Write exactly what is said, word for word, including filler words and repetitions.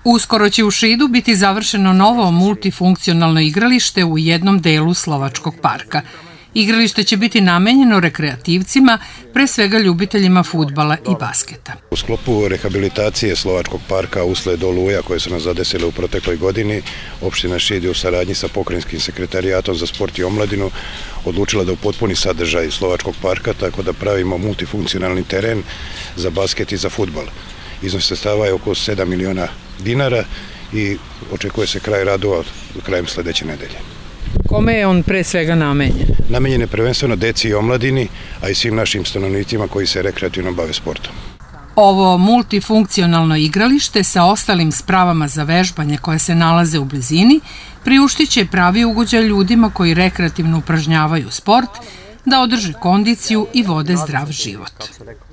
Uskoro će u Šidu biti završeno novo multifunkcionalno igralište u jednom delu Slovačkog parka. Igralište će biti namenjeno rekreativcima, pre svega ljubiteljima fudbala i basketa. U sklopu rehabilitacije Slovačkog parka usled oluja koje su nas zadesile u protekloj godini, opština Šid je u saradnji sa Pokrajinskim sekretarijatom za sport i omladinu odlučila da upotpuni sadržaj Slovačkog parka, tako da pravimo multifunkcionalni teren za basket i za fudbal. Iznos sredstava je oko sedam miliona dinara i očekuje se kraj radova krajem sledeće nedelje. Kome je on pre svega namenjen? Namenjen je prvenstveno deci i omladini, a i svim našim stanovnicima koji se rekreativno bave sportom. Ovo multifunkcionalno igralište sa ostalim spravama za vežbanje koje se nalaze u blizini priuštiće pravi ugođaj ljudima koji rekreativno upražnjavaju sport, da održe kondiciju i vode zdrav život.